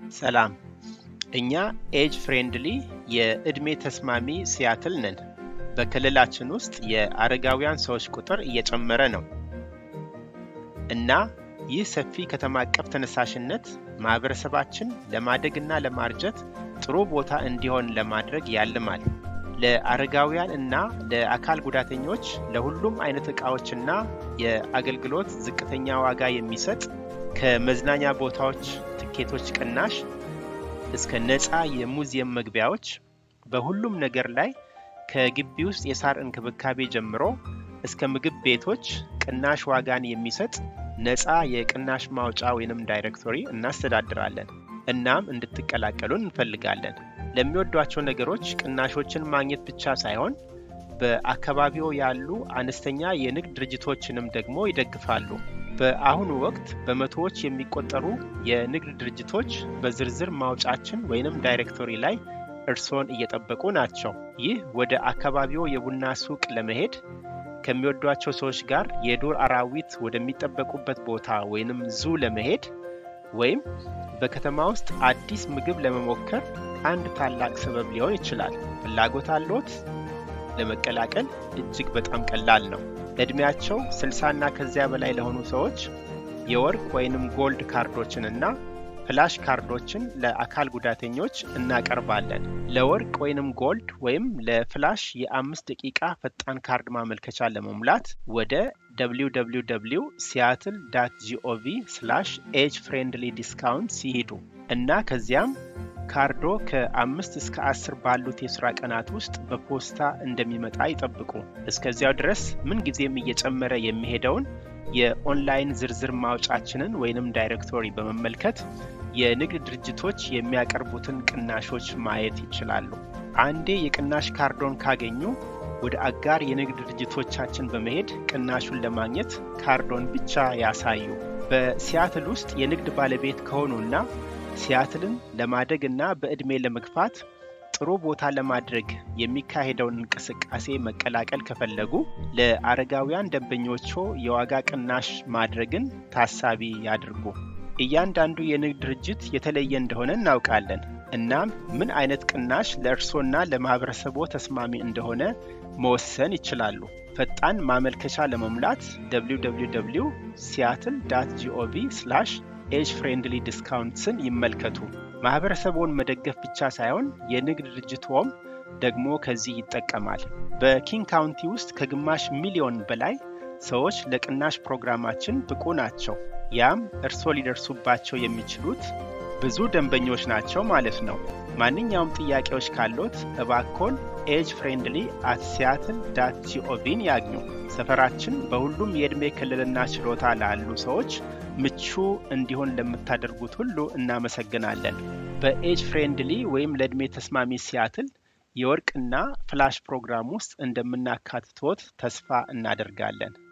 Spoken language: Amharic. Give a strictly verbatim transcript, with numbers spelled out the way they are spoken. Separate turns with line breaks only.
ሰላም እኛ ኤጅ ፍሬንድሊ የእድሜ ተስማሚ ሲያትል ነን። በክልላችን ውስጥ የአረጋውያን ሰዎች ቁጥር እየጨመረ ነው እና ይህ ሰፊ ከተማ አቀፍ ተነሳሽነት ማህበረሰባችን ለማደግና ለማርጀት ጥሩ ቦታ እንዲሆን ለማድረግ ያልማል። ለአረጋውያን እና ለአካል ጉዳተኞች ለሁሉም አይነት ዕቃዎችና የአገልግሎት ዝቅተኛ ዋጋ የሚሰጥ ከመዝናኛ ቦታዎች ትኬቶች ቅናሽ እስከ ነፃ የሙዚየም መግቢያዎች በሁሉም ነገር ላይ ከግቢ ውስጥ የሳር እንክብካቤ ጀምሮ እስከ ምግብ ቤቶች ቅናሽ ዋጋን የሚሰጥ ነፃ የቅናሽ ማውጫ ወይንም ዳይሬክቶሪ እናስተዳድራለን። እናም እንድትቀላቀሉን እንፈልጋለን። ለሚወዷቸው ነገሮች ቅናሾችን ማግኘት ብቻ ሳይሆን በአካባቢው ያሉ አነስተኛ የንግድ ድርጅቶችንም ደግሞ ይደግፋሉ። በአሁኑ ወቅት በመቶዎች የሚቆጠሩ የንግድ ድርጅቶች በዝርዝር ማውጫችን ወይንም ዳይሬክቶሪ ላይ እርሶን እየጠበቁ ናቸው። ይህ ወደ አካባቢው የቡና ሱቅ ለመሄድ ከሚወዷቸው ሰዎች ጋር የዱር አራዊት ወደሚጠበቁበት ቦታ ወይንም ዙ ለመሄድ ወይም በከተማ ውስጥ አዲስ ምግብ ለመሞከር አንድ ታላቅ ሰበብ ሊሆን ይችላል። ፍላጎት አለዎት? ለመቀላቀል እጅግ በጣም ቀላል ነው። እድሜያቸው ስልሳ እና ከዚያ በላይ ለሆኑ ሰዎች የወርቅ ወይንም ጎልድ ካርዶችንና ፍላሽ ካርዶችን ለአካል ጉዳተኞች እናቀርባለን። ለወርቅ ወይንም ጎልድ ወይም ለፍላሽ የአምስት ደቂቃ ፈጣን ካርድ ማመልከቻ ለመሙላት ወደ ደብሊው ደብሊው ደብሊው ዶት ሲያትል ዶት ጂኦቪ ስላሽ ኤጅ ፍሬንድሊ ዲስካውንት ሲሄዱ እና ከዚያም ካርዶ ከአምስት እስከ አስር ባሉት የሥራ ቀናት ውስጥ በፖስታ እንደሚመጣ ይጠብቁ። እስከዚያው ድረስ ምን ጊዜም እየጨመረ የሚሄደውን የኦንላይን ዝርዝር ማውጫችንን ወይንም ዳይሬክቶሪ በመመልከት የንግድ ድርጅቶች የሚያቀርቡትን ቅናሾች ማየት ይችላሉ። አንዴ የቅናሽ ካርዶን ካገኙ ወደ አጋር የንግድ ድርጅቶቻችን በመሄድ ቅናሹን ለማግኘት ካርዶን ብቻ ያሳዩ። በሲያትል ውስጥ የንግድ ባለቤት ከሆኑና ሲያትልን ለማደግና በእድሜ ለመግፋት ጥሩ ቦታ ለማድረግ የሚካሄደውን እንቅስቃሴ መቀላቀል ከፈለጉ ለአረጋውያን ደንበኞቹ የዋጋ ቅናሽ ማድረግን ታሳቢ ያድርጉ። እያንዳንዱ የንግድ ድርጅት የተለየ እንደሆነ እናውቃለን። እናም ምን አይነት ቅናሽ ለእርሶና ለማህበረሰቦ ተስማሚ እንደሆነ መወሰን ይችላሉ። ፈጣን ማመልከቻ ለመሙላት ደብሊው ደብሊው ደብሊው ዶት ሲያትል ዶት ጂኦቪ ስላሽ ኤጅ ፍሬንድሊ ዲስካውንትስን ይመልከቱ። ማህበረሰቡን መደገፍ ብቻ ሳይሆን የንግድ ድርጅትዎም ደግሞ ከዚህ ይጠቀማል። በኪንግ ካውንቲ ውስጥ ከግማሽ ሚሊዮን በላይ ሰዎች ለቅናሽ ፕሮግራማችን ብቁ ናቸው። ያም እርሶ ሊደርሱባቸው የሚችሉት ብዙ ደንበኞች ናቸው ማለት ነው። ማንኛውም ጥያቄዎች ካሉት እባክዎን ኤጅ ፍሬንድሊ አት ሲያትል ዶት ጂኦቪን ያግኙ። ሰፈራችን በሁሉም የእድሜ ክልልና ችሎታ ላሉ ሰዎች ምቹ እንዲሆን ለምታደርጉት ሁሉ እናመሰግናለን። በኤጅ ፍሬንድሊ ወይም ለእድሜ ተስማሚ ሲያትል የወርቅና ፍላሽ ፕሮግራም ውስጥ እንደምናካትቶት ተስፋ እናደርጋለን።